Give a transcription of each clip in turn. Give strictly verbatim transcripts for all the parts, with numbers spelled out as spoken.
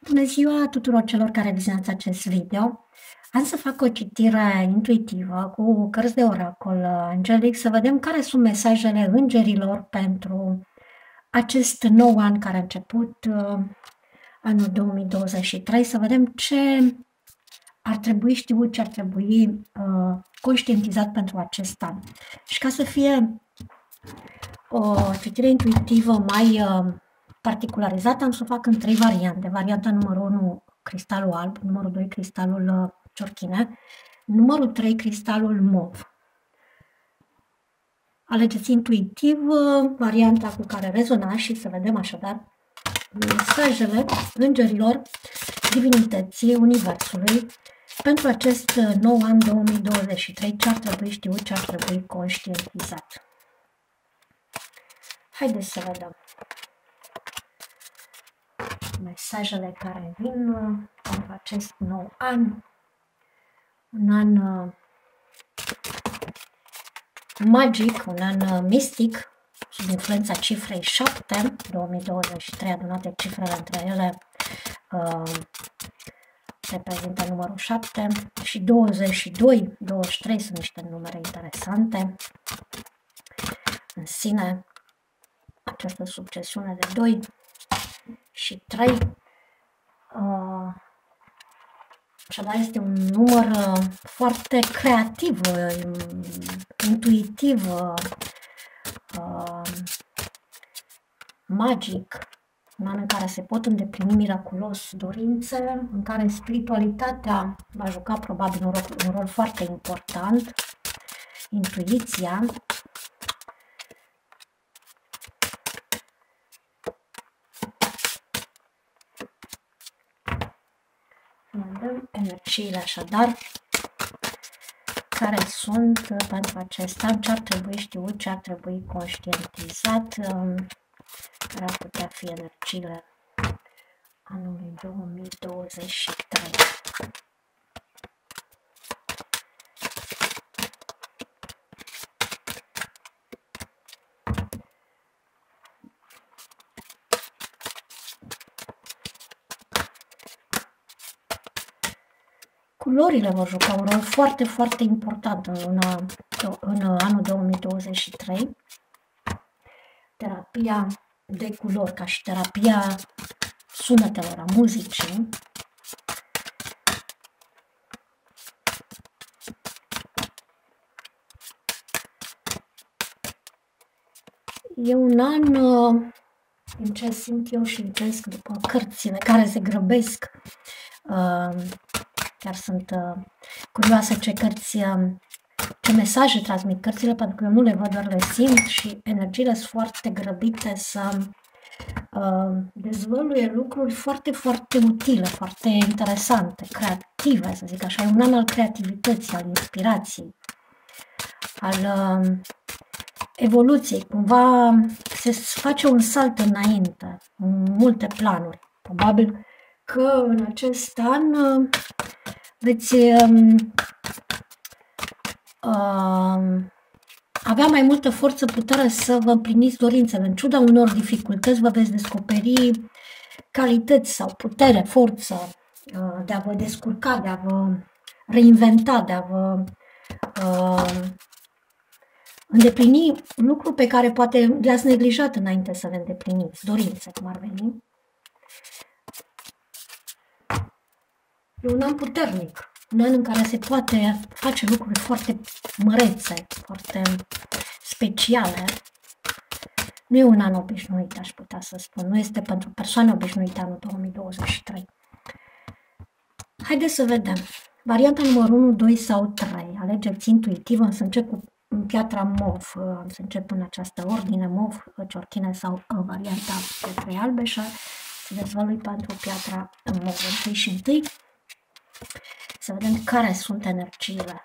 Bună ziua tuturor celor care vizionați acest video. Am să fac o citire intuitivă cu cărți de oracol angelic, să vedem care sunt mesajele îngerilor pentru acest nou an care a început, anul două mii douăzeci și trei, să vedem ce ar trebui știut, ce ar trebui uh, conștientizat pentru acest an. Și ca să fie o citire intuitivă mai uh, particularizată, am să o fac în trei variante. Varianta numărul unu, cristalul alb, numărul doi, cristalul uh, ciorchine, numărul trei, cristalul mov. Alegeți intuitiv uh, varianta cu care rezonați și să vedem așadar mesajele îngerilor, divinității, universului pentru acest nou an două mii douăzeci și trei, ce ar trebui știut, ce ar trebui conștientizat. Haideți să vedem mesajele care vin pentru acest nou an, un an magic, un an mistic, sub influența cifrei șapte, două mii douăzeci și trei, adunate cifrele între ele uh, reprezintă numărul șapte, și douăzeci și doi, douăzeci și trei sunt niște numere interesante în sine. Această succesiune de doi și trei, uh, așadar este un număr uh, foarte creativ, uh, intuitiv, uh, magic, un an în care se pot îndeplini miraculos dorințe, în care spiritualitatea va juca probabil un rol, un rol foarte important, intuiția. Vedem energiile așadar care sunt pentru acest an, ce ar trebui știut, ce ar trebui conștientizat, care ar putea fi energiile anului două mii douăzeci și trei. Culorile vor juca un rol foarte, foarte important în, luna, în anul două mii douăzeci și trei. Terapia de culori, ca și terapia sunetelor, a muzicii. E un an, în ce simt eu și iubesc după cărțile care se grăbesc. Chiar sunt uh, curioasă ce cărți, uh, ce mesaje transmit cărțile, pentru că eu nu le văd, doar le simt și energiile sunt foarte grăbite să uh, dezvăluie lucruri foarte, foarte utile, foarte interesante, creative, să zic așa. E un an al creativității, al inspirației, al uh, evoluției. Cumva se face un salt înainte, în multe planuri. Probabil că în acest an uh, veți um, uh, avea mai multă forță, putere să vă împliniți dorințele. În ciuda unor dificultăți, vă veți descoperi calități sau putere, forță uh, de a vă descurca, de a vă reinventa, de a vă uh, îndeplini lucruri pe care poate le-ați neglijat înainte să le îndepliniți, dorințe, cum ar veni. E un an puternic, un an în care se poate face lucruri foarte mărețe, foarte speciale. Nu e un an obișnuit, aș putea să spun. Nu este pentru persoane obișnuite anul două mii douăzeci și trei. Haideți să vedem. Varianta numărul unu, doi sau trei. Alegeți intuitiv, însă încep cu piatra mov. Am să încep în această ordine, mov, ciorchine sau varianta pietrei albe și să dezvălui pentru piatra mov. Întâi și întâi să vedem care sunt energiile.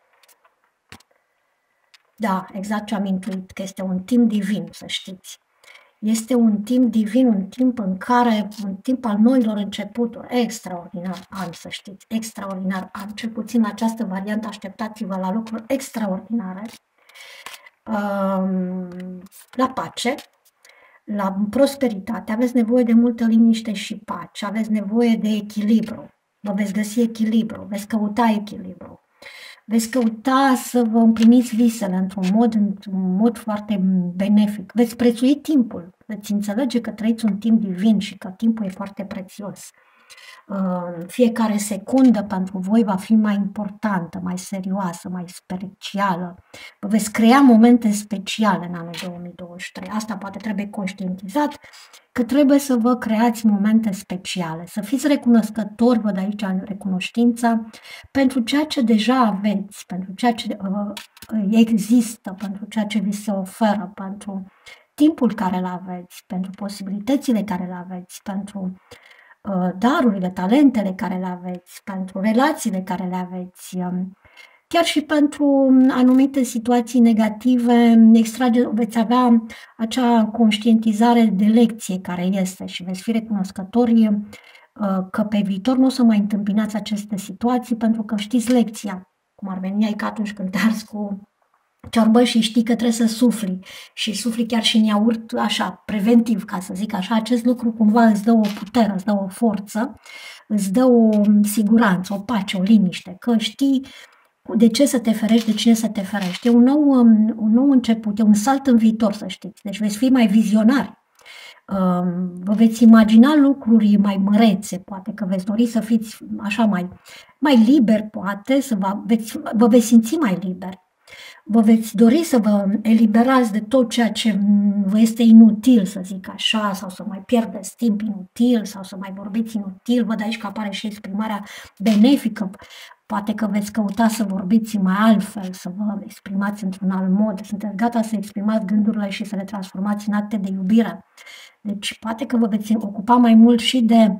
Da, exact ce am intuit, că este un timp divin, să știți. Este un timp divin, un timp în care, un timp al noilor începuturi, extraordinar an, să știți, extraordinar an. Cel puțin în această variantă așteptați-vă la lucruri extraordinare, la pace, la prosperitate, aveți nevoie de multă liniște și pace, aveți nevoie de echilibru. Vă veți găsi echilibru, veți căuta echilibru. Veți căuta să vă împliniți visele într-un mod, într-un mod foarte benefic. Veți prețui timpul. Veți înțelege că trăiți un timp divin și că timpul e foarte prețios. Fiecare secundă pentru voi va fi mai importantă, mai serioasă, mai specială. Vă veți crea momente speciale în anul două mii douăzeci și trei. Asta poate trebuie conștientizat, că trebuie să vă creați momente speciale, să fiți recunoscători, văd aici recunoștința, pentru ceea ce deja aveți, pentru ceea ce uh, există, pentru ceea ce vi se oferă, pentru timpul care îl aveți, pentru posibilitățile care le aveți, pentru darurile, talentele care le aveți, pentru relațiile care le aveți, chiar și pentru anumite situații negative, extrage, veți avea acea conștientizare de lecție care este și veți fi recunoscători că pe viitor nu o să mai întâmpinați aceste situații pentru că știți lecția. Cum ar veni, ai ca atunci când te arzi cu ciorbă și știi că trebuie să sufli și sufli chiar și în iaurt, așa, preventiv, ca să zic așa, acest lucru cumva îți dă o putere, îți dă o forță, îți dă o siguranță, o pace, o liniște, că știi de ce să te ferești, de cine să te ferești. E un nou, un nou început, e un salt în viitor, să știți, deci veți fi mai vizionari. Vă veți imagina lucruri mai mărețe, poate că veți dori să fiți așa mai, mai liberi, poate, să vă veți, vă veți simți mai liberi. Vă veți dori să vă eliberați de tot ceea ce vă este inutil, să zic așa, sau să mai pierdeți timp inutil, sau să mai vorbiți inutil. Văd aici că apare și exprimarea benefică. Poate că veți căuta să vorbiți mai altfel, să vă exprimați într-un alt mod. Sunteți gata să exprimați gândurile și să le transformați în acte de iubire. Deci poate că vă veți ocupa mai mult și de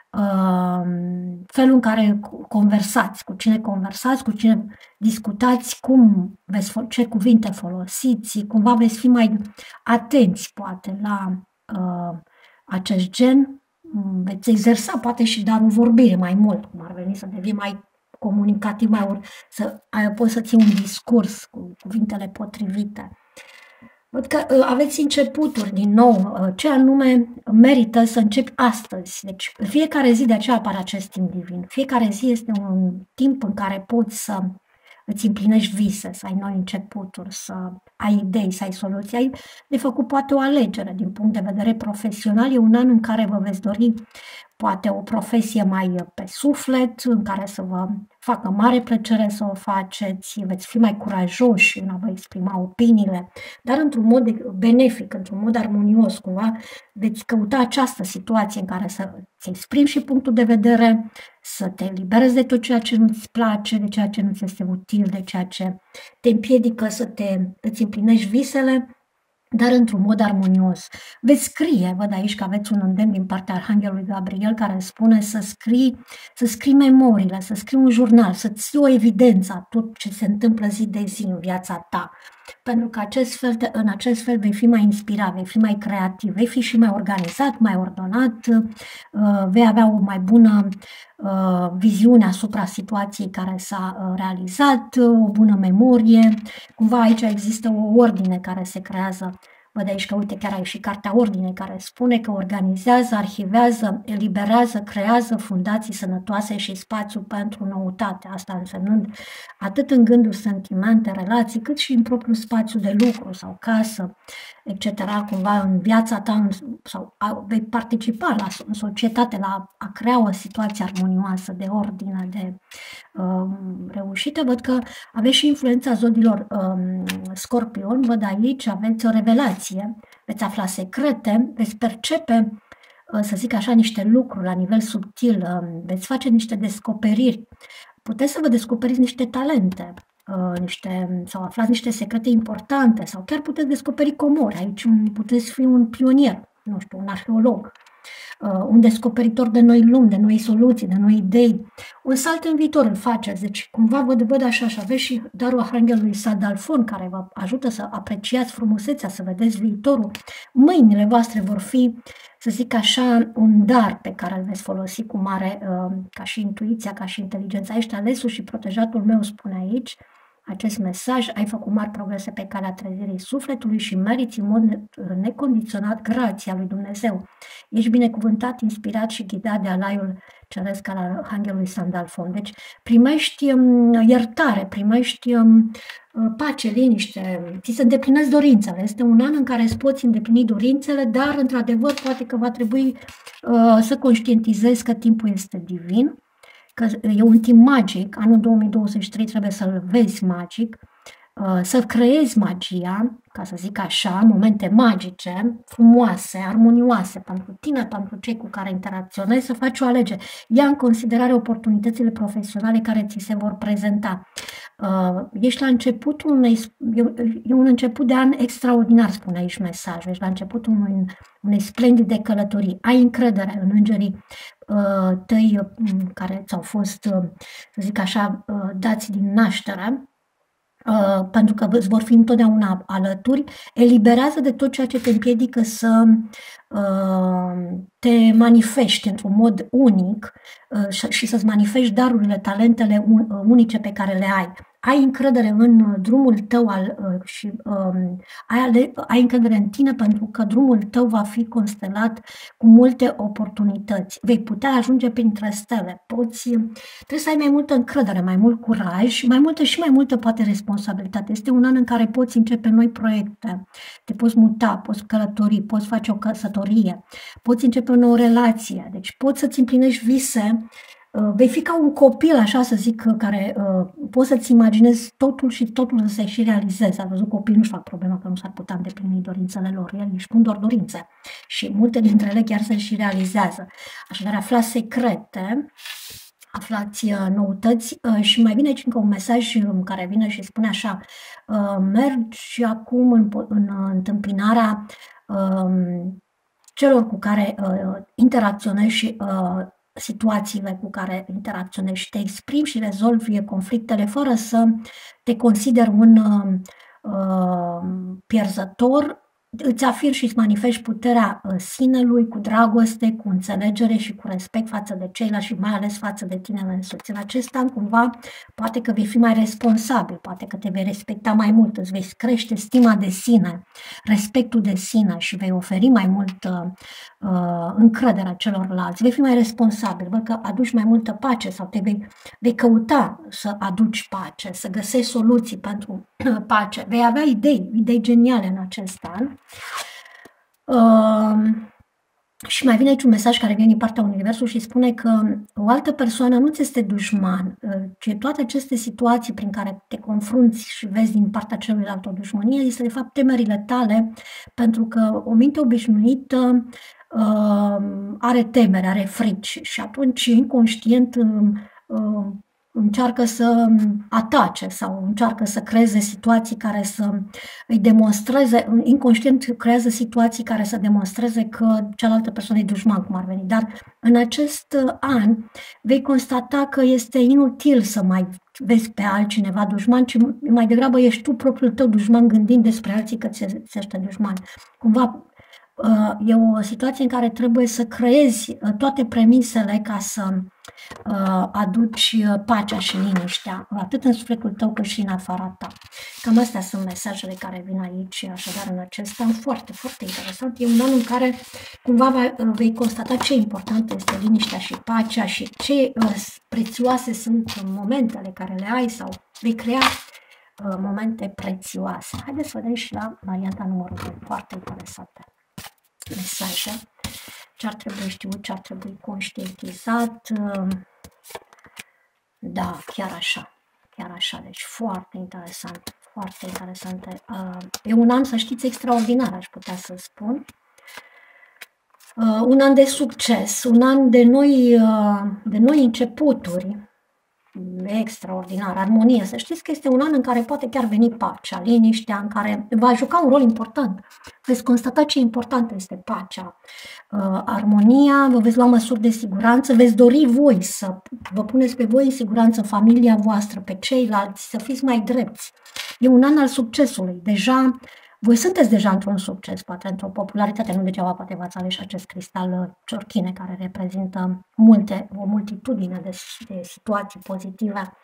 Uh, felul în care conversați, cu cine conversați, cu cine discutați, cum veți, ce cuvinte folosiți, cumva veți fi mai atenți, poate, la uh, acest gen, veți exersa, poate, și darul vorbire mai mult, cum ar veni să devii mai comunicativ, mai ur, să ai, poți să ții un discurs cu cuvintele potrivite. Văd că uh, aveți începuturi din nou, uh, ce anume merită să începi astăzi. Deci fiecare zi, de aceea apare acest timp divin. Fiecare zi este un timp în care poți să îți împlinești vise, să ai noi începuturi, să ai idei, să ai soluții. Ai de făcut poate o alegere din punct de vedere profesional. E un an în care vă veți dori poate o profesie mai pe suflet, în care să vă facă mare plăcere să o faceți, veți fi mai curajoși în a vă exprima opiniile, dar într-un mod benefic, într-un mod armonios, cumva veți căuta această situație în care să îți exprimi și punctul de vedere, să te eliberezi de tot ceea ce nu-ți place, de ceea ce nu-ți este util, de ceea ce te împiedică să te, îți împlinești visele, dar într-un mod armonios. Veți scrie, văd aici că aveți un îndemn din partea Arhanghelului Gabriel care spune să scrii, să scrii memoriile, să scrii un jurnal, să ții o evidență a tot ce se întâmplă zi de zi în viața ta. Pentru că acest fel de, în acest fel vei fi mai inspirat, vei fi mai creativ, vei fi și mai organizat, mai ordonat, vei avea o mai bună viziune asupra situației care s-a realizat, o bună memorie. Cumva aici există o ordine care se creează. Văd aici că, uite, chiar ai și Cartea Ordinei care spune că organizează, arhivează, eliberează, creează fundații sănătoase și spațiu pentru noutate. Asta însemnând atât în gânduri, sentimente, relații, cât și în propriul spațiu de lucru sau casă, et cetera. Cumva în viața ta sau vei participa la, în societate la a crea o situație armonioasă, de ordine, de um, reușită. Văd că aveți și influența zodilor um, Scorpion, văd aici, aveți o revelație, veți afla secrete, veți percepe, să zic așa, niște lucruri la nivel subtil, veți face niște descoperiri, puteți să vă descoperiți niște talente, niște, sau aflați niște secrete importante, sau chiar puteți descoperi comori, aici puteți fi un pionier, nu știu, un arheolog, un descoperitor de noi lumi, de noi soluții, de noi idei. Un salt în viitor îl faceți, deci cumva vă văd așa și aveți și darul Arhanghelului Sandalfon care vă ajută să apreciați frumusețea, să vedeți viitorul. Mâinile voastre vor fi, să zic așa, un dar pe care îl veți folosi cu mare, ca și intuiția, ca și inteligența. Ești alesul și protejatul meu, spune aici. acest mesaj, ai făcut mari progrese pe calea trezirii sufletului și meriți în mod necondiționat grația lui Dumnezeu. Ești binecuvântat, inspirat și ghidat de alaiul ceresc al Arhanghelului Sandalfon. Deci primești um, iertare, primești um, pace, liniște, ți se îndeplinesc dorințele. Este un an în care îți poți îndeplini dorințele, dar într-adevăr poate că va trebui uh, să conștientizezi că timpul este divin, că e un timp magic, anul două mii douăzeci și trei trebuie să-l vezi magic, să creezi magia, ca să zic așa, momente magice, frumoase, armonioase pentru tine, pentru cei cu care interacționezi, să faci o alegere. Ia în considerare oportunitățile profesionale care ți se vor prezenta. Ești la începutul unei, e un început de an extraordinar, spune aici mesajul, ești la începutul unei, unei splendide călătorii. Ai încredere în îngerii tăi care ți-au fost, să zic așa, dați din naștere, Uh, pentru că îți vor fi întotdeauna alături, eliberează de tot ceea ce te împiedică să uh, te manifesti într-un mod unic uh, și, și să-ți manifesti darurile, talentele un, uh, unice pe care le ai. Ai încredere în drumul tău al, uh, și uh, ai, ale, ai încredere în tine pentru că drumul tău va fi constelat cu multe oportunități. Vei putea ajunge printre stele. Poți, trebuie să ai mai multă încredere, mai mult curaj, mai multă și mai multă poate responsabilitate. Este un an în care poți începe noi proiecte, te poți muta, poți călători, poți face o căsătorie, poți începe o nouă relație, deci poți să-ți împlinești vise. Vei fi ca un copil, așa să zic, care uh, poți să-ți imaginezi totul și totul să se și realizeze. Am văzut copii nu-și fac problema că nu s-ar putea îndeplini dorințele lor. Ele își pun doar dorințe și multe dintre ele chiar se și realizează. Așadar, aflați secrete, aflați uh, noutăți uh, și mai vine încă un mesaj care vine și spune așa: uh, mergi acum în, în uh, întâmpinarea uh, celor cu care uh, interacționezi și uh, situațiile cu care interacționezi, te exprimi și rezolvi conflictele fără să te consideri un uh, pierzător, îți afirmi și îți manifesti puterea sinelui cu dragoste, cu înțelegere și cu respect față de ceilalți și mai ales față de tine însuți. În acest an, cumva, poate că vei fi mai responsabil, poate că te vei respecta mai mult, îți vei crește stima de sine, respectul de sine și vei oferi mai mult uh, încrederea celorlalți. Vei fi mai responsabil, văd că aduci mai multă pace sau te vei, vei căuta să aduci pace, să găsești soluții pentru pace. Vei avea idei, idei geniale în acest an. Uh, și mai vine aici un mesaj care vine din partea Universului și spune că o altă persoană nu ți este dușman, ci toate aceste situații prin care te confrunți și vezi din partea celuilalt o dușmănie este de fapt temerile tale, pentru că o minte obișnuită uh, are temere, are frici și atunci inconștient uh, încearcă să atace sau încearcă să creeze situații care să îi demonstreze, inconștient creează situații care să demonstreze că cealaltă persoană e dușman, cum ar veni. Dar în acest an vei constata că este inutil să mai vezi pe altcineva dușman, ci mai degrabă ești tu propriul tău dușman gândind despre alții că ți ești dușman. Cumva e o situație în care trebuie să creezi toate premisele ca să aduci pacea și liniștea, atât în sufletul tău cât și în afara ta. Cam astea sunt mesajele care vin aici, așadar în acest an foarte, foarte interesant. E un an în care cumva vei constata ce important este liniștea și pacea și ce prețioase sunt momentele care le ai sau vei crea momente prețioase. Haideți să vedem și la varianta numărul doi, foarte interesante mesaje. Ce ar trebui știut, ce ar trebui conștientizat. Da, chiar așa. Chiar așa. Deci foarte interesant. Foarte interesante. E un an, să știți, extraordinar, aș putea să spun. Un an de succes, un an de noi, de noi începuturi. Extraordinar, armonie. Să știți că este un an în care poate chiar veni pacea, liniștea, în care va juca un rol important. Veți constata ce importantă este pacea, uh, armonia, vă veți lua măsuri de siguranță, veți dori voi să vă puneți pe voi în siguranță familia voastră, pe ceilalți, să fiți mai drepți. E un an al succesului. Deja, voi sunteți deja într-un succes, poate într-o popularitate, nu degeaba poate v-ați ales acest cristal ciorchine care reprezintă multe, o multitudine de, de situații pozitive.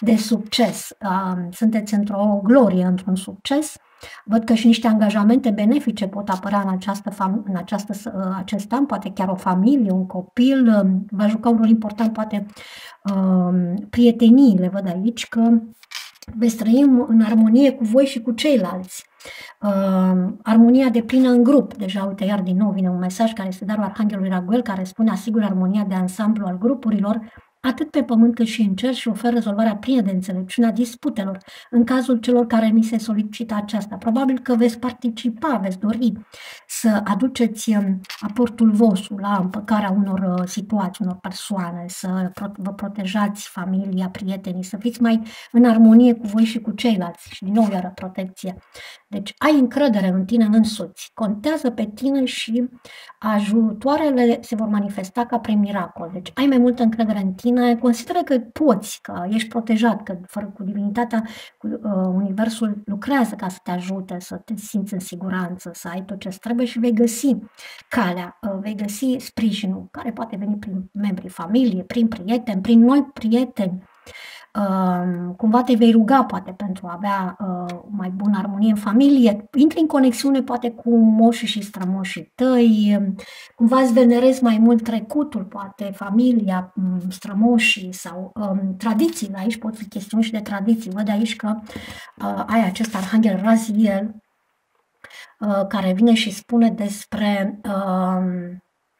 de succes. Uh, sunteți într-o glorie, într-un succes. Văd că și niște angajamente benefice pot apărea în, această fam- în această, uh, acest an, poate chiar o familie, un copil, uh, va juca un rol important, poate uh, prieteniile, văd aici că veți trăi în armonie cu voi și cu ceilalți. Uh, armonia deplină în grup. Deja, uite, iar din nou vine un mesaj care este darul Arhanghelului Raguel, care spune: asigură armonia de ansamblu al grupurilor, atât pe pământ cât și în cer, și oferă rezolvarea plină de înțelepciune a disputelor, în cazul celor care mi se solicită aceasta. Probabil că veți participa, veți dori să aduceți aportul vostru la împăcarea unor situații, unor persoane, să vă protejați familia, prietenii, să fiți mai în armonie cu voi și cu ceilalți. Și din nou iară protecție. Deci ai încredere în tine însuți, contează pe tine și ajutoarele se vor manifesta ca prin miracol. Deci ai mai multă încredere în tine, consideră că poți, că ești protejat, că fără cu divinitatea, cu uh, universul lucrează ca să te ajute, să te simți în siguranță, să ai tot ce trebuie și vei găsi calea, uh, vei găsi sprijinul, care poate veni prin membrii familiei, prin prieteni, prin noi prieteni. Uh, cumva te vei ruga poate pentru a avea uh, mai bună armonie în familie, intri în conexiune poate cu moșii și strămoșii tăi, cumva îți venerezi mai mult trecutul, poate familia, strămoșii sau um, tradițiile. Aici pot fi chestiuni și de tradiții. Văd aici că uh, ai acest Arhanghel Raziel uh, care vine și spune despre uh,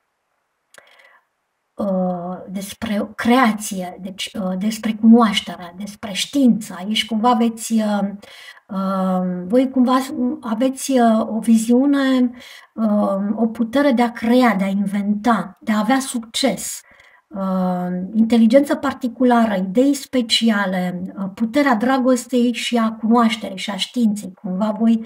despre creație, deci despre cunoaștere, despre știință. Aici cumva aveți, voi cumva aveți o viziune, o putere de a crea, de a inventa, de a avea succes, inteligență particulară, idei speciale, puterea dragostei și a cunoașterii și a științei. Cumva voi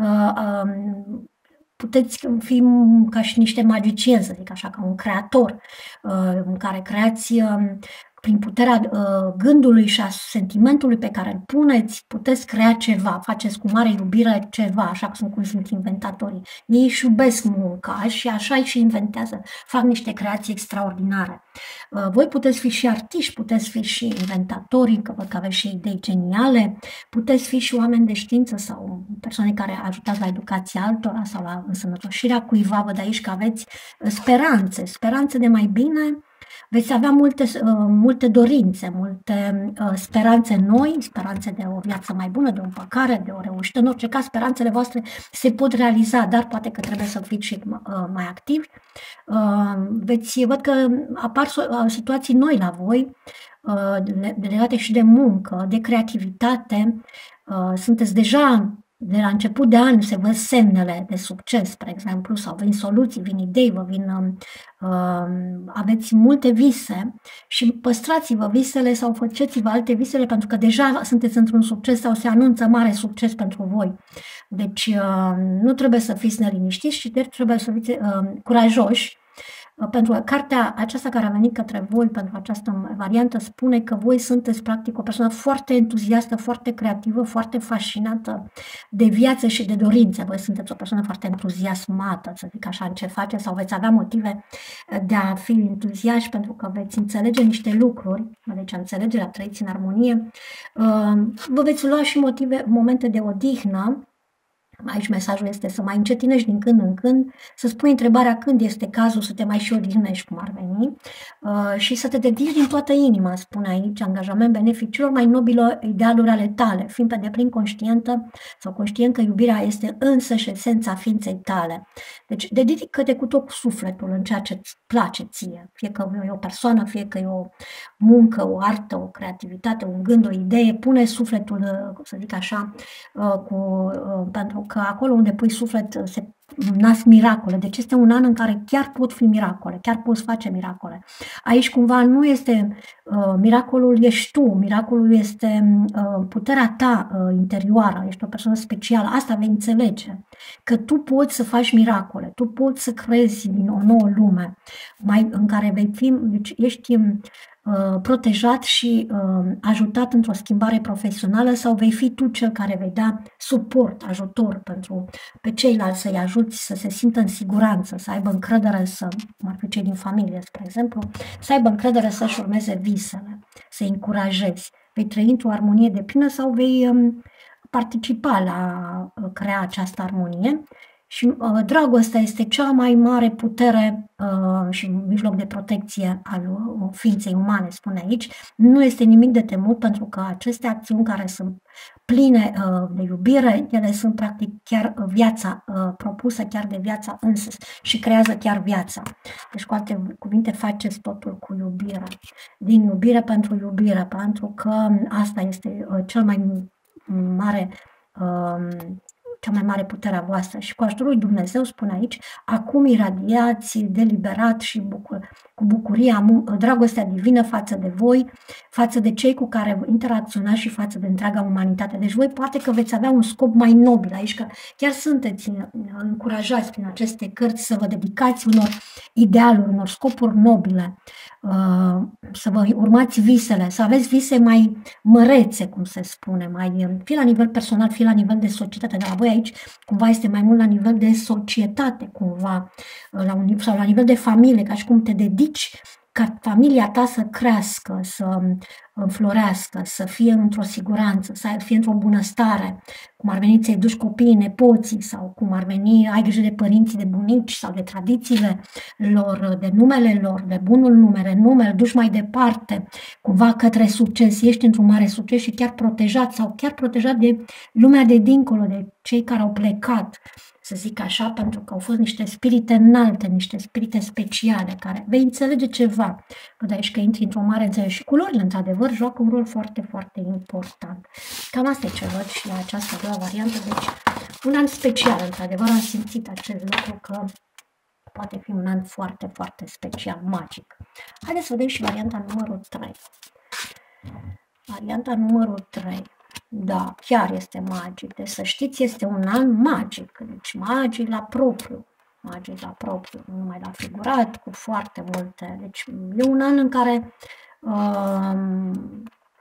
puteți fi ca și niște magicieni, să zic așa, ca un creator, în care creați prin puterea gândului și a sentimentului pe care îl puneți, puteți crea ceva, faceți cu mare iubire ceva, așa cum sunt inventatorii. Ei își iubesc munca și așa și inventează, fac niște creații extraordinare. Voi puteți fi și artiști, puteți fi și inventatori, că văd că aveți și idei geniale, puteți fi și oameni de știință sau persoane care ajutați la educația altora sau la însănătoșirea cuiva. Văd aici că aveți speranțe, speranțe de mai bine. Veți avea multe, uh, multe dorințe, multe uh, speranțe noi, speranțe de o viață mai bună, de o împăcare, de o reușită. În orice caz, speranțele voastre se pot realiza, dar poate că trebuie să fiți și uh, mai activi. Uh, veți, văd că apar uh, situații noi la voi, uh, legate și de muncă, de creativitate. Uh, sunteți deja... De la început de an se văd semnele de succes, spre exemplu, sau vin soluții, vin idei, vă vin, uh, aveți multe vise și păstrați-vă visele sau faceți-vă alte visele pentru că deja sunteți într-un succes sau se anunță mare succes pentru voi. Deci uh, nu trebuie să fiți neliniștiți și deci trebuie să fiți uh, curajoși. Pentru că cartea aceasta care a venit către voi, pentru această variantă, spune că voi sunteți practic o persoană foarte entuziastă, foarte creativă, foarte fascinată de viață și de dorințe. Voi sunteți o persoană foarte entuziasmată, să zic așa, în ce faceți, sau veți avea motive de a fi entuziași pentru că veți înțelege niște lucruri, deci înțelegerea, trăiți în armonie. Vă veți lua și motive, momente de odihnă. Aici mesajul este să mai încetinești din când în când, să spui întrebarea când este cazul să te mai și odihnești, cum ar veni, uh, și să te dedici din toată inima, spune aici, angajament benefic celor mai nobile idealuri ale tale, fiind pe deplin conștientă sau conștient că iubirea este însăși esența ființei tale. Deci dedică-te cu tot sufletul în ceea ce îți place ție, fie că e o persoană, fie că e o muncă, o artă, o creativitate, un gând, o idee, pune sufletul, să zic așa, uh, cu, uh, pentru că acolo unde pui suflet se nasc miracole. Deci este un an în care chiar pot fi miracole, chiar poți face miracole. Aici cumva nu este uh, miracolul ești tu, miracolul este uh, puterea ta uh, interioară, ești o persoană specială. Asta vei înțelege, că tu poți să faci miracole, tu poți să crezi din o nouă lume mai, în care vei fi, deci ești uh, protejat și uh, ajutat într-o schimbare profesională sau vei fi tu cel care vei da suport, ajutor pentru pe ceilalți să-i ajuți să se simtă în siguranță, să aibă încredere, să, cum ar fi cei din familie, spre exemplu, să aibă încredere să-și urmeze visele, să-i încurajezi. vei trăi într-o armonie deplină sau vei um, participa la uh, crea această armonie. Și uh, dragostea este cea mai mare putere uh, și mijloc de protecție al uh, ființei umane, spune aici. Nu este nimic de temut, pentru că aceste acțiuni care sunt pline uh, de iubire, ele sunt practic chiar viața uh, propusă, chiar de viața însăși și creează chiar viața. Deci, cu alte cuvinte, faceți totul cu iubire. Din iubire pentru iubire, pentru că asta este uh, cel mai mare uh, cea mai mare putere a voastră. Și cu ajutorul lui Dumnezeu, spune aici, acum iradiați deliberat și bucur, cu bucuria, dragostea divină față de voi, față de cei cu care interacționați și față de întreaga umanitate. Deci voi poate că veți avea un scop mai nobil aici, că chiar sunteți încurajați prin aceste cărți să vă dedicați unor idealuri, unor scopuri nobile, să vă urmați visele, să aveți vise mai mărețe, cum se spune, mai, fie la nivel personal, fie la nivel de societate. Dar la voi aici cumva este mai mult la nivel de societate, cumva, la un, sau la nivel de familie, ca și cum te dedici ca familia ta să crească, să înflorească, să fie într-o siguranță, să fie într-o bunăstare, cum ar veni să-i duci copiii, nepoții, sau cum ar veni, ai grijă de părinții, de bunici, sau de tradițiile lor, de numele lor, de bunul numere, numele, duci mai departe, cumva către succes, ești într-un mare succes și chiar protejat, sau chiar protejat de lumea de dincolo, de cei care au plecat, să zic așa, pentru că au fost niște spirite înalte, niște spirite speciale, care vei înțelege ceva. Văd aici că intri într-o mare înțelegere și culorile, într-adevăr, joacă un rol foarte, foarte important. Cam asta e ce văd și la această a doua variantă. Deci, un an special, într-adevăr, am simțit acest lucru, că poate fi un an foarte, foarte special, magic. Haideți să vedem și varianta numărul trei. Varianta numărul trei. Da, chiar este magic. Deci să știți, este un an magic. Deci magic la propriu. Magic la propriu, nu numai la figurat, cu foarte multe. Deci e un an în care um,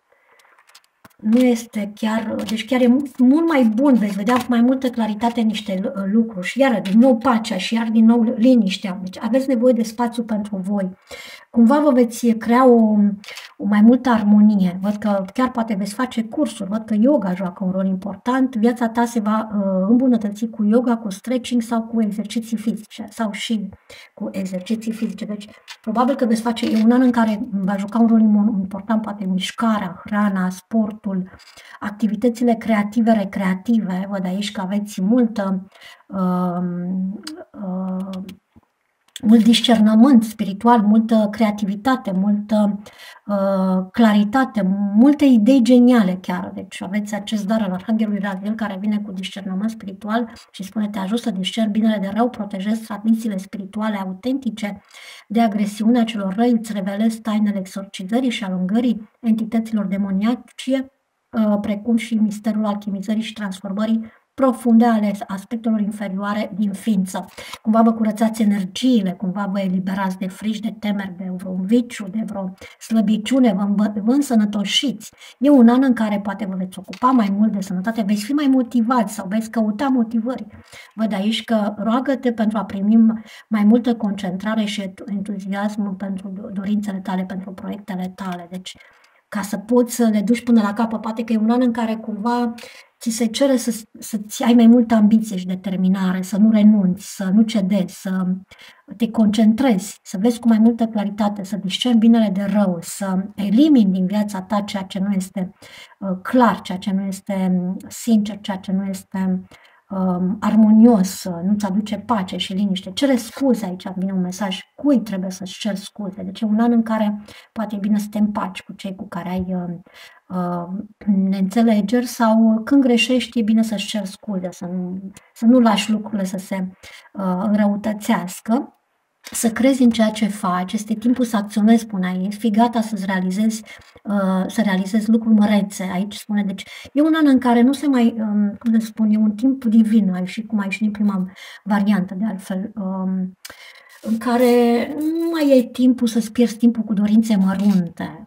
nu este chiar, deci chiar e mult, mult mai bun, veți vedea cu mai multă claritate niște lucruri și iară din nou pacea și iar din nou liniștea. Deci aveți nevoie de spațiu pentru voi. Cumva vă veți crea o, o mai multă armonie. Văd că chiar poate veți face cursuri, văd că yoga joacă un rol important. Viața ta se va uh, îmbunătăți cu yoga, cu stretching sau cu exerciții fizice sau și cu exerciții fizice. Deci probabil că veți face, e un an în care va juca un rol important, poate mișcarea, hrana, sportul, activitățile creative, recreative. Văd aici că aveți multă uh, uh, mult discernământ spiritual, multă creativitate, multă uh, claritate, multe idei geniale chiar. Deci aveți acest dar al Arhanghelului Raziel, care vine cu discernământ spiritual și spune: te ajut să discerni binele de rău, protejezi tradițiile spirituale autentice de agresiunea celor răi, îți revelezi tainele exorcizării și alungării entităților demoniace, uh, precum și misterul alchimizării și transformării profunde ale aspectelor inferioare din ființă. Cumva vă curățați energiile, cumva vă eliberați de frici, de temeri, de vreun viciu, de vreo slăbiciune, vă, vă însănătoșiți. E un an în care poate vă veți ocupa mai mult de sănătate, veți fi mai motivați sau veți căuta motivări. Văd aici că roagă-te pentru a primi mai multă concentrare și entuziasm pentru dorințele tale, pentru proiectele tale. Deci, ca să poți să le duci până la capăt, poate că e un an în care cumva ți se cere să, să-ți ai mai multă ambiție și determinare, să nu renunți, să nu cedezi, să te concentrezi, să vezi cu mai multă claritate, să discerni binele de rău, să elimini din viața ta ceea ce nu este uh, clar, ceea ce nu este sincer, ceea ce nu este um, armonios, nu-ți aduce pace și liniște. Cere scuze, aici vine un mesaj, cui trebuie să-ți ceri scuze. Deci e un an în care poate e bine să te împaci cu cei cu care ai uh, uh, neînțelegeri sau când greșești e bine să-ți ceri scuze, să nu, să nu lași lucrurile să se uh, înrăutățească. Să crezi în ceea ce faci, este timpul să acționezi, spune aici, fii gata să-ți realizezi, uh, să realizezi lucruri mărețe. Aici spune, deci e un an în care nu se mai, um, cum să spun, e un timp divin, ai și cum ai și din prima variantă de altfel, um, în care nu mai e timpul să-ți pierzi timpul cu dorințe mărunte.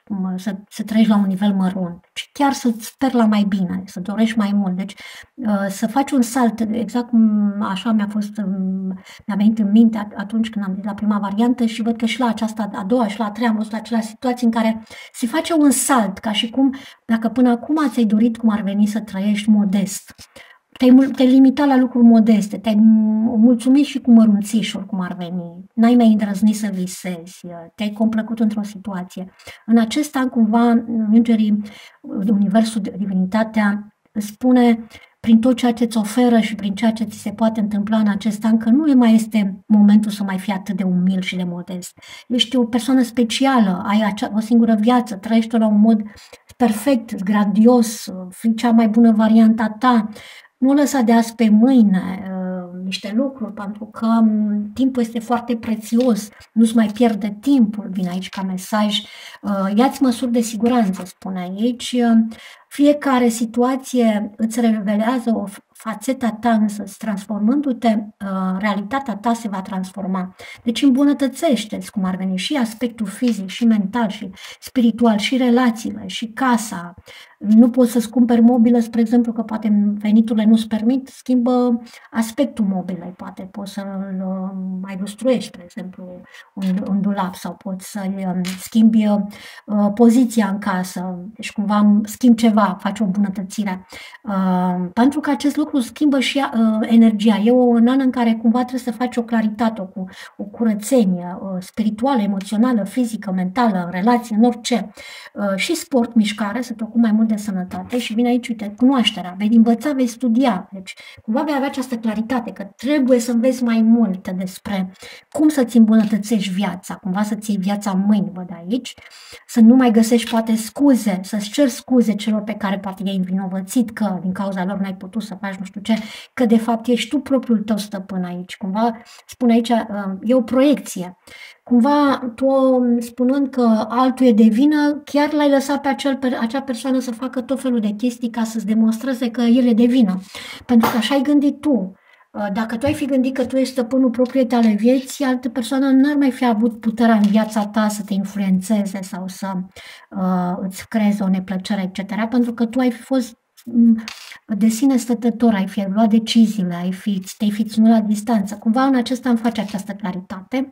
mă să să trăiești la un nivel mărunt, ci chiar să-ți speri la mai bine, să dorești mai mult. Deci, uh, să faci un salt, exact cum așa mi-a fost, um, mi-a venit în minte at atunci când am zis la prima variantă și văd că și la aceasta a doua și la a treia am văzut aceleași situații în care se face un salt, ca și cum dacă până acum ți-ai dorit cum ar veni să trăiești modest, te-ai, mul- te-ai limitat la lucruri modeste, te-ai m- mulțumit și cu mărunțișuri, cum ar veni, n-ai mai îndrăznit să visezi, te-ai complăcut într-o situație. În acest an, cumva, îngerii, universul, divinitatea, îți spune prin tot ceea ce îți oferă și prin ceea ce ți se poate întâmpla în acest an, că nu mai este momentul să mai fii atât de umil și de modest. Ești o persoană specială, ai acea, o singură viață, trăiești-o la un mod perfect, grandios, fii cea mai bună varianta ta. Nu lăsa de azi pe mâine uh, niște lucruri, pentru că um, timpul este foarte prețios, nu-ți mai pierde timpul, vine aici ca mesaj. Uh, ia-ți măsuri de siguranță, spune aici. Uh, fiecare situație îți revelează o fațeta ta, însă transformându-te, uh, realitatea ta se va transforma. Deci îmbunătățește-ți, cum ar veni, și aspectul fizic, și mental, și spiritual, și relațiile, și casa. Nu poți să-ți cumperi mobilă, spre exemplu, că poate veniturile nu-ți permit, schimbă aspectul mobilei, poate poți să-l uh, mai lustruiești, spre exemplu, un, un dulap, sau poți să-i um, schimbi uh, poziția în casă, deci cumva schimbi ceva, faci o îmbunătățire. Uh, pentru că acest lucru schimbă și uh, energia. E un an în care cumva trebuie să faci o claritate, o, o curățenie uh, spirituală, emoțională, fizică, mentală, în relație, în orice. Uh, și sport, mișcare, să te ocupi mai mult de sănătate și vine aici, uite, cunoașterea, vei învăța, vei studia. Deci cumva vei avea această claritate că trebuie să înveți mai multe despre cum să-ți îmbunătățești viața, cumva să-ți iei viața în mâini, văd aici, să nu mai găsești poate scuze, să-ți ceri scuze celor pe care poate i-ai învinovățit că din cauza lor n-ai putut să faci nu știu ce, că de fapt ești tu propriul tău stăpân aici. Cumva, spune aici, e o proiecție. Cumva tu, spunând că altul e de vină, chiar l-ai lăsat pe acel, pe acea persoană să facă tot felul de chestii ca să-ți demonstreze că el e de vină. Pentru că așa ai gândit tu. Dacă tu ai fi gândit că tu ești stăpânul propriei tale vieți, altă persoană n-ar mai fi avut puterea în viața ta să te influențeze sau să uh, îți creeze o neplăcere, et cetera. Pentru că tu ai fi fost de sine stătător, ai fi luat deciziile, ai fi, te-ai fi ținut la distanță. Cumva în acesta îmi face această claritate.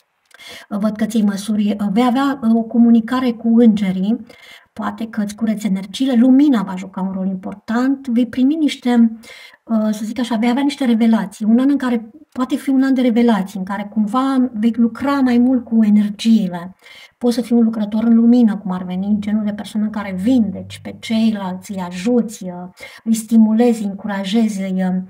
Văd că ți-ai măsuri, vei avea o comunicare cu îngerii, poate că îți cureți energiile, lumina va juca un rol important, vei primi niște, să zic așa, vei avea niște revelații, un an în care poate fi un an de revelații, în care cumva vei lucra mai mult cu energiile. Poți să fii un lucrător în lumină, cum ar veni, genul de persoană care vindeci pe ceilalți, îi ajuți, îi stimulezi, îi încurajezi, îi,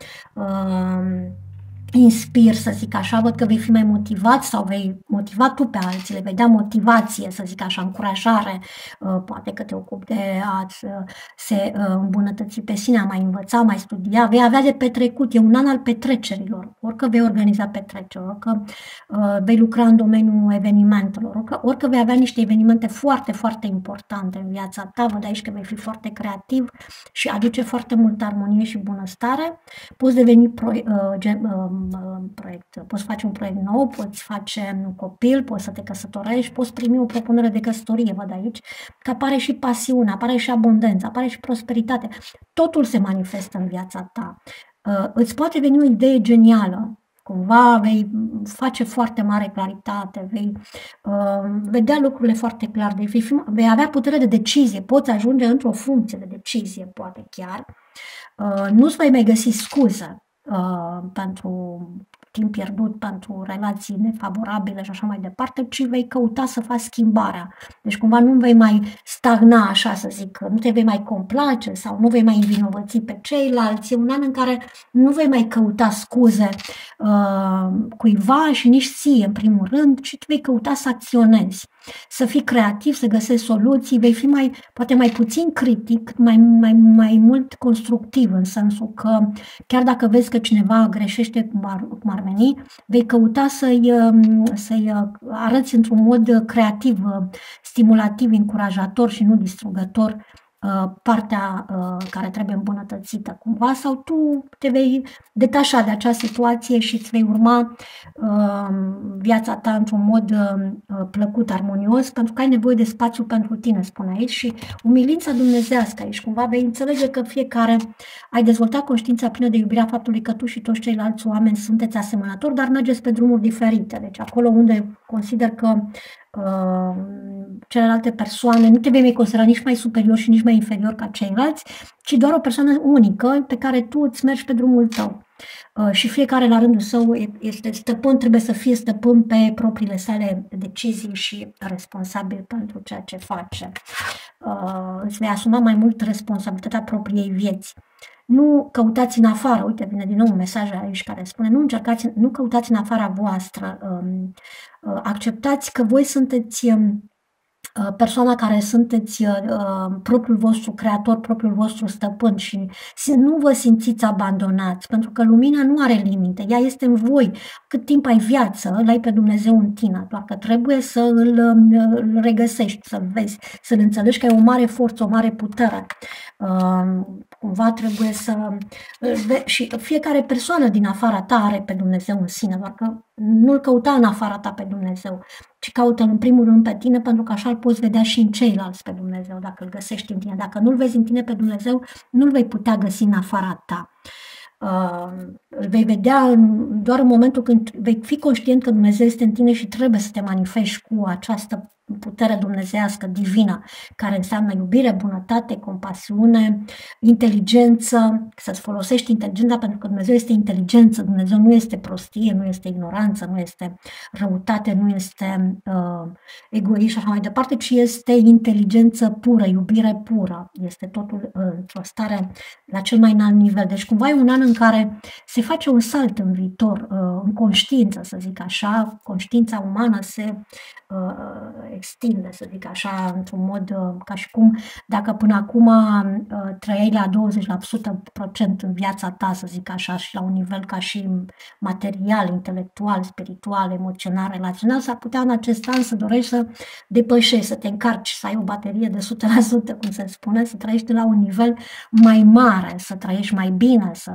uh, inspir, să zic așa, văd că vei fi mai motivat sau vei motiva tu pe alții, le vei da motivație, să zic așa, încurajare, poate că te ocupi de a se îmbunătăți pe sine, a mai învăța, mai studia, vei avea de petrecut, e un an al petrecerilor, orică vei organiza petreceri, orică vei lucra în domeniul evenimentelor, orică, orică vei avea niște evenimente foarte, foarte importante în viața ta, văd aici că vei fi foarte creativ și aduce foarte multă armonie și bunăstare, poți deveni pro, gen, proiect. Poți face un proiect nou, poți face un copil, poți să te căsătorești, poți primi o propunere de căsătorie, văd aici, că apare și pasiunea, apare și abundența, apare și prosperitatea. Totul se manifestă în viața ta. Îți poate veni o idee genială, cumva vei face foarte mare claritate, vei uh, vedea lucrurile foarte clar, vei, fi, vei avea putere de decizie, poți ajunge într-o funcție de decizie, poate chiar. Uh, nu-ți vei mai găsi scuze Uh, pentru timp pierdut, pentru relații nefavorabile și așa mai departe, ci vei căuta să faci schimbarea. Deci cumva nu vei mai stagna, așa să zic, nu te vei mai complace sau nu vei mai învinovăți pe ceilalți. E un an în care nu vei mai căuta scuze uh, cuiva și nici ție, în primul rând, ci tu vei căuta să acționezi, să fii creativ, să găsești soluții, vei fi mai, poate mai puțin critic, mai, mai, mai mult constructiv, în sensul că chiar dacă vezi că cineva greșește cum ar, cum ar veni, vei căuta să-i, să-i arăți într-un mod creativ, stimulativ, încurajator și nu distrugător uh, partea uh, care trebuie îmbunătățită cumva, sau tu te vei detașa de acea situație și îți vei urma uh, viața ta într-un mod uh, plăcut, armonios, pentru că ai nevoie de spațiu pentru tine, spun aici, și umilința dumnezească aici. Cumva vei înțelege că fiecare ai dezvoltat conștiința plină de iubirea faptului că tu și toți ceilalți oameni sunteți asemănători, dar mergeți pe drumuri diferite. Deci acolo unde consider că uh, celelalte persoane nu te vei mai considera nici mai superior și nici mai inferior ca ceilalți, ci doar o persoană unică pe care tu îți mergi pe drumul tău. Uh, și fiecare la rândul său este stăpân, trebuie să fie stăpân pe propriile sale decizii și responsabil pentru ceea ce face. Uh, îți vei asuma mai mult responsabilitatea propriei vieți. Nu căutați în afară, uite, vine din nou un mesaj aici care spune, nu încercați, nu căutați în afara voastră, um, uh, acceptați că voi sunteți um, persoana care sunteți uh, propriul vostru creator, propriul vostru stăpân și nu vă simțiți abandonați, pentru că lumina nu are limite, ea este în voi. Cât timp ai viață, îl ai pe Dumnezeu în tine, doar că trebuie să îl, îl regăsești, să-l vezi, să-l înțelegi că e o mare forță, o mare putere. Uh, cumva trebuie să... Și fiecare persoană din afara ta are pe Dumnezeu în sine, doar că nu-l căuta în afara ta pe Dumnezeu, ci caută-l în primul rând pe tine, pentru că așa îl poți vedea și în ceilalți pe Dumnezeu, dacă îl găsești în tine. Dacă nu-l vezi în tine pe Dumnezeu, nu-l vei putea găsi în afara ta. Uh, îl vei vedea în, doar în momentul când vei fi conștient că Dumnezeu este în tine și trebuie să te manifesti cu această putere dumnezeiască, divină, care înseamnă iubire, bunătate, compasiune, inteligență, să-ți folosești inteligența, pentru că Dumnezeu este inteligență, Dumnezeu nu este prostie, nu este ignoranță, nu este răutate, nu este uh, egoism și așa mai departe, ci este inteligență pură, iubire pură, este totul uh, într-o stare la cel mai înalt nivel. Deci cumva e un an în care se face un salt în viitor, uh, în conștiință, să zic așa, conștiința umană se uh, extinde, să zic așa, într-un mod uh, ca și cum dacă până acum uh, trăiai la douăzeci la sută în viața ta, să zic așa, și la un nivel ca și material, intelectual, spiritual, emoțional, relațional, s-ar putea în acest an să dorești să depășești, să te încarci, să ai o baterie de o sută la sută, cum se spune, să trăiești la un nivel mai mare, să trăiești mai bine, să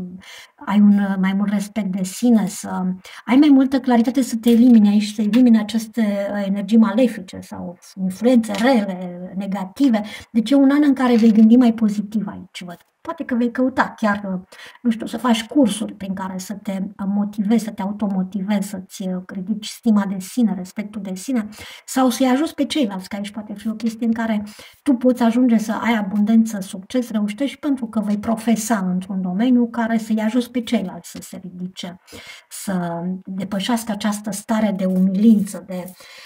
ai un mai mult respect de sine, să ai mai multă claritate, să te elimini aici, să elimini aceste energii malefice sau influențe rele, negative. Deci e un an în care vei gândi mai pozitiv aici, văd. Poate că vei căuta chiar, nu știu, să faci cursuri prin care să te motivezi, să te automotivezi, să-ți ridici stima de sine, respectul de sine, sau să-i ajuți pe ceilalți, că aici poate fi o chestie în care tu poți ajunge să ai abundență, succes, reușești, pentru că vei profesa într-un domeniu care să-i ajuți pe ceilalți să se ridice, să depășească această stare de umilință, de,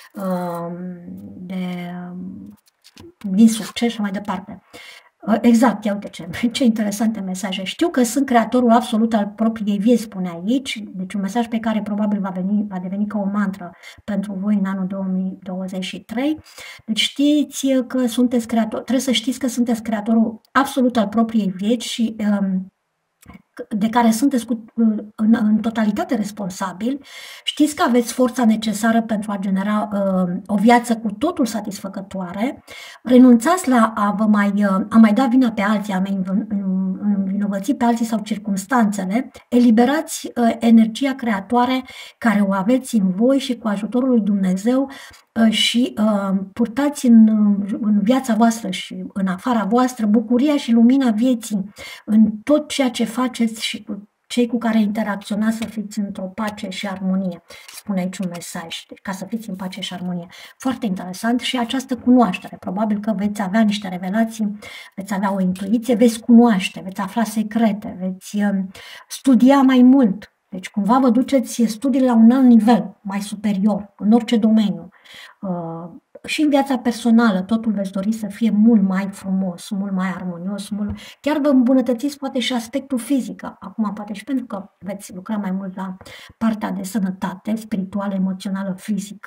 de din succes și mai departe. Exact, ia uite ce, ce interesante mesaje. Știu că sunt creatorul absolut al propriei vieți, spune aici, deci un mesaj pe care probabil va, veni, va deveni ca o mantră pentru voi în anul două mii douăzeci și trei. Deci știți că sunteți creator, trebuie să știți că sunteți creatorul absolut al propriei vieți și um, de care sunteți cu, în, în totalitate responsabili, știți că aveți forța necesară pentru a genera uh, o viață cu totul satisfăcătoare, renunțați la a vă mai, uh, a mai da vina pe alții, a mai învinovăți pe alții sau circumstanțele, eliberați uh, energia creatoare care o aveți în voi și cu ajutorul lui Dumnezeu uh, și uh, purtați în, în viața voastră și în afara voastră bucuria și lumina vieții în tot ceea ce faceți și cu cei cu care interacționați, să fiți într-o pace și armonie. Spune aici un mesaj, ca să fiți în pace și armonie. Foarte interesant și această cunoaștere. Probabil că veți avea niște revelații, veți avea o intuiție, veți cunoaște, veți afla secrete, veți studia mai mult. Deci cumva vă duceți studiile la un alt nivel, mai superior, în orice domeniu. Și în viața personală totul veți dori să fie mult mai frumos, mult mai armonios, mult... chiar vă îmbunătățiți poate și aspectul fizic. Acum poate și pentru că veți lucra mai mult la partea de sănătate spirituală, emoțională, fizică,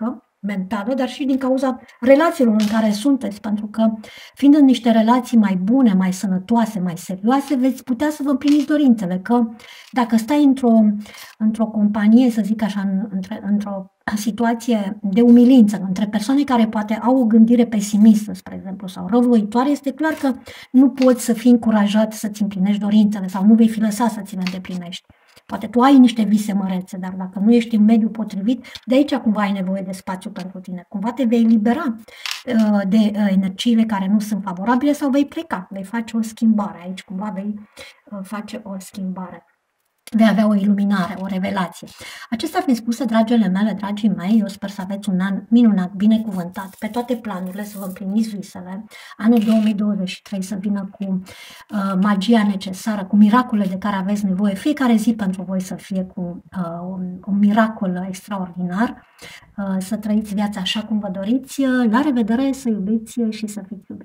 mentală, dar și din cauza relațiilor în care sunteți, pentru că fiind în niște relații mai bune, mai sănătoase, mai serioase, veți putea să vă împliniți dorințele, că dacă stai într-o, într-o companie, să zic așa, în, între, într-o situație de umilință, între persoane care poate au o gândire pesimistă, spre exemplu, sau răuvoitoare, este clar că nu poți să fii încurajat să-ți împlinești dorințele sau nu vei fi lăsat să ți le îndeplinești. Poate tu ai niște vise mărețe, dar dacă nu ești în mediul potrivit, de aici cumva ai nevoie de spațiu pentru tine. Cumva te vei libera uh, de uh, energiile care nu sunt favorabile sau vei pleca, vei face o schimbare. Aici cumva vei uh, face o schimbare. Vei avea o iluminare, o revelație. Acestea fiind spuse, dragile mele, dragii mei, eu sper să aveți un an minunat, binecuvântat, pe toate planurile, să vă împliniți visele. Anul două mii douăzeci și trei să vină cu uh, magia necesară, cu miracolele de care aveți nevoie. Fiecare zi pentru voi să fie cu uh, un, un miracol extraordinar, uh, să trăiți viața așa cum vă doriți. La revedere, să iubiți și să fiți iubiți.